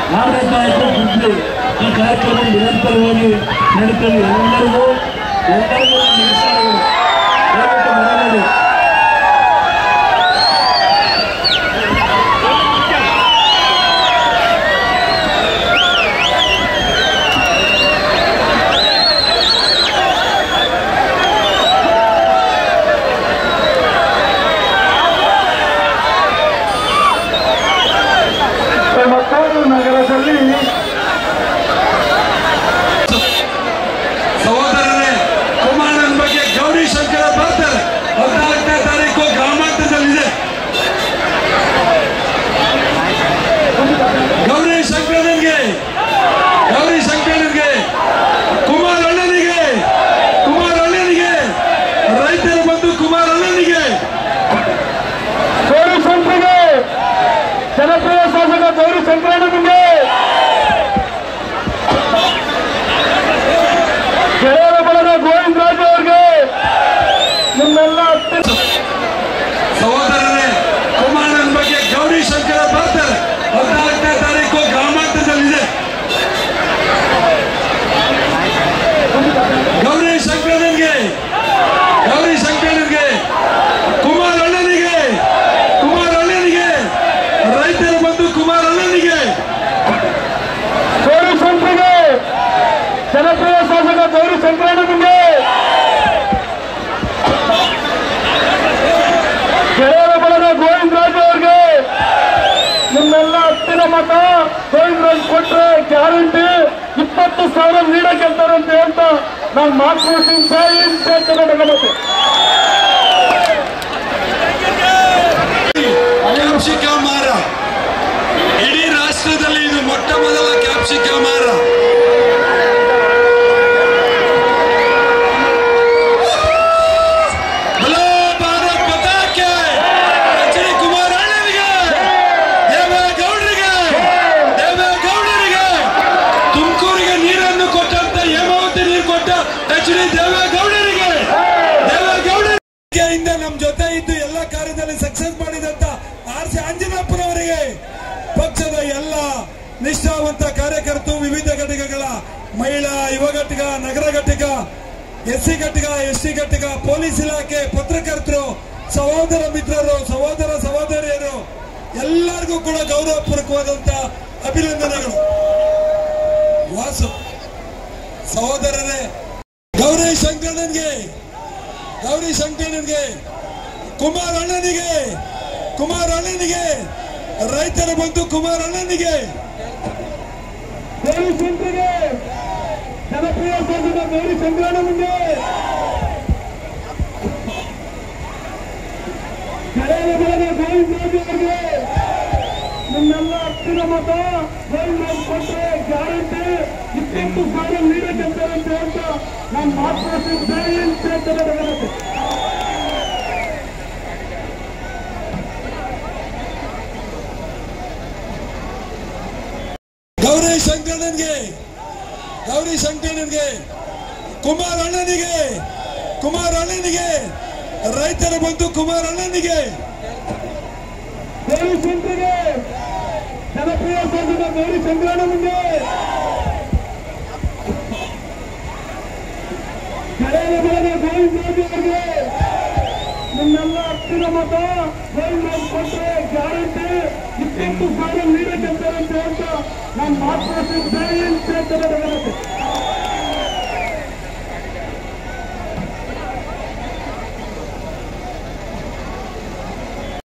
ಆಡಳಿತ ಬುದ್ಧಿ ಈ ಕಾರ್ಯಕ್ರಮ ನಿರಂತರವಾಗಿ ನಡೀತದೆ. ಎಲ್ಲರಿಗೂ ಮನೆಯಲ್ಲಿ ನಗರದಲ್ಲಿ ಸಹೋದರರೇ, ಕುಮಾರನ ಬಗ್ಗೆ ಗೌರಿ ಶಂಕರ ಬರ್ತಾರೆ. 14ನೇ ತಾರೀಕು ಗ್ರಾಮಾಂತರದಲ್ಲಿದೆ. ಗೌರಿ ಶಂಕರನಿಗೆ ಕುಮಾರ ಅಣ್ಣನಿಗೆ ರೈತರ ಬಂಧು ಕುಮಾರ ಅಣ್ಣನಿಗೆ ಗೌರಿ ಶಂಕರಿಗೆ ಜನಪ್ರಿಯ ಶಾಸಕ ಗೌರಿ ಶಂಕರಣ್ಣನಿಗೆ ಗೆಳೆಯರ ಬಳಗ ಗೋವಿಂದ ರಾಜು ಅವರಿಗೆ ನಿಮ್ಮೆಲ್ಲ ಸಹೋದರರೇ, ಕುಮಾರನ ಬಗ್ಗೆ ಗೌರಿ ಶಂಕರ ಬರ್ತಾರೆ. 14ನೇ ತಾರೀಕು ಗ್ರಾಮಾಂತರದಲ್ಲಿದೆ. ಗೌರಿ ಶಂಕರನಿಗೆ ಕುಮಾರ ಅಣ್ಣನಿಗೆ ರೈತರ ಬಂಧು ಕುಮಾರ ಅಣ್ಣನಿಗೆ ಗೌರಿ ಶಂಕರಿಗೆ ಜನಪ್ರಿಯ ಶಾಸಕ ಗೌರಿ ಶಂಕರಣ್ಣನಿಗೆ ಗೆಳೆಯರ ಬಳಗ ಗೋವಿಂದ ರಾಜು ಅವರಿಗೆ ನಿಮ್ಮೆಲ್ಲ ಹತ್ತಿರ ಮತ ಗೋವಿಂದ ರಾಜ್ ಕೊಟ್ರೆ ಗ್ಯಾರಂಟಿ 20,000 ನೀಡಕ್ಕೆಂತಾರೆ ಅಂತ ಹೇಳ್ತಾ ನಾನು ಮಾತನಾಡ್ತೀನಿ. ಕ್ಯಾಪ್ಸಿಕಮ್ ಮಾರ ಇಡೀ ರಾಷ್ಟ್ರದಲ್ಲಿ ಇದು ಮೊಟ್ಟ ಮೊದಲ ಕ್ಯಾಪ್ಸಿಕಮ್ ಮಾರ. ಭಾರತ್ ಮಾತಾಕ್ಕೆ ಕುಮಾರ ಅಣ್ಣನಿಗೆ, ದೇವೇಗೌಡರಿಗೆ ತುಮಕೂರಿಗೆ ನೀರನ್ನು ಕೊಟ್ಟಂತ ಹೇಮಾವತಿ ನೀರು ಕೊಟ್ಟ ದೇವೇಗೌಡರಿಗೆ ನಮ್ಮ ಜೊತೆ ಇದ್ದು ಎಲ್ಲ ಕಾರ್ಯದಲ್ಲಿ ಸಕ್ಸಸ್ ಮಾಡಿದಂತ ಆರ್.ಸಿ. ಅಂಜನಪ್ಪನವರಿಗೆ, ಪಕ್ಷದ ಎಲ್ಲ ನಿಷ್ಠಾವಂತ ಕಾರ್ಯಕರ್ತರು, ವಿವಿಧ ಘಟಕಗಳ ಮಹಿಳಾ, ಯುವ ಘಟಕ, ನಗರ ಘಟಕ, ಎಸ್ಸಿ ಘಟಕ, ಎಸ್ಟಿ ಘಟಕ, ಪೊಲೀಸ್ ಇಲಾಖೆ, ಪತ್ರಕರ್ತರು, ಸಹೋದರ ಮಿತ್ರರು, ಸಹೋದರ ಸಹೋದರಿಯರು ಎಲ್ಲರಿಗೂ ಕೂಡ ಗೌರವಪೂರ್ವಕವಾದಂತ ಅಭಿನಂದನೆಗಳು. ವಾಸು ಸಹೋದರರೇ, ಗೌರಿ ಶಂಕರನಿಗೆ ಕುಮಾರ ಅಣ್ಣನಿಗೆ ರೈತರ ಬಂಧು ಕುಮಾರ ಅಣ್ಣನಿಗೆ ಗೌರಿ ಶಂಕರಿಗೆ ಜನಪ್ರಿಯ ಶಾಸಕ ಗೌರಿ ಶಂಕರಣ್ಣನಿಗೆ ಗೆಳೆಯರ ಬಳಗ ಗೋವಿಂದ ರಾಜು ಅವರಿಗೆ ನಿಮ್ಮೆಲ್ಲ ಹತ್ತಿರ ಮತ ಗೋವಿಂದ ರಾಜ್ ಕೊಟ್ರೆ ಗ್ಯಾರಂಟಿ 20,000 ನೀಡಕ್ಕೆಂತಾರೆ ಅಂತ ಹೇಳ್ತಾ ನಾನು ಮಾತನಾಡ್ತೀನಿ. ಗೌರಿ ಶಂಕರನಿಗೆ ಕುಮಾರ ಅಣ್ಣನಿಗೆ ರೈತರ ಬಂಧು ಕುಮಾರ ಅಣ್ಣನಿಗೆ ಗೌರಿ ಶಂಕರಿಗೆ ಜನಪ್ರಿಯ ಶಾಸಕ ಗೌರಿ ಶಂಕರಣ್ಣನಿಗೆ ಗೆಳೆಯರ ಬಳಗ ಗೋವಿಂದ ರಾಜು ಅವರಿಗೆ ನಿಮ್ಮೆಲ್ಲ ಹತ್ತಿರ ಮತ ಗೋವಿಂದ ರಾಜ್ ಕೊಟ್ರೆ ಗ್ಯಾರಂಟಿ 20,000 ನೀಡಕ್ಕೆಂತಾರೆ ಅಂತ ಹೇಳ್ತಾ ನಾನು ಮಾತನಾಡ್ತೀನಿ.